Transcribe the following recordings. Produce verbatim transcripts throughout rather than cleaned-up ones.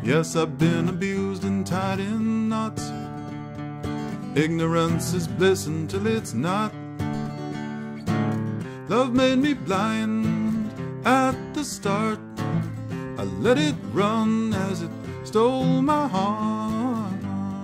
Yes, I've been abused and tied in knots. Ignorance is bliss until it's not. Love made me blind at the start. I let it run as it stole my heart.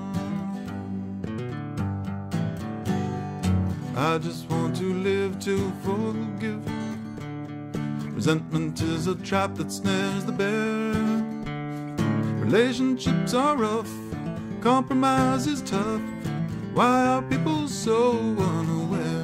I just want to live to forgive. Resentment is a trap that snares the bear. Relationships are rough, compromise is tough. Why are people so unaware?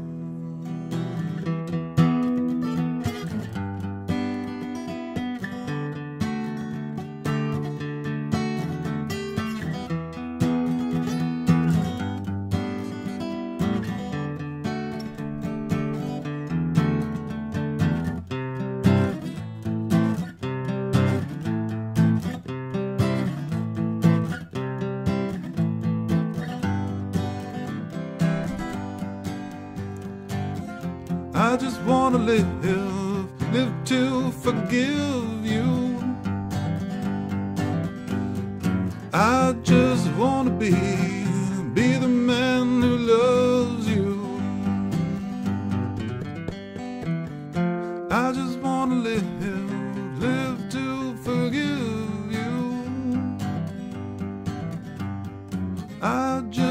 I just wanna live, live to forgive you. I just wanna be, be the man who loves you. I just wanna live, live to forgive you. I just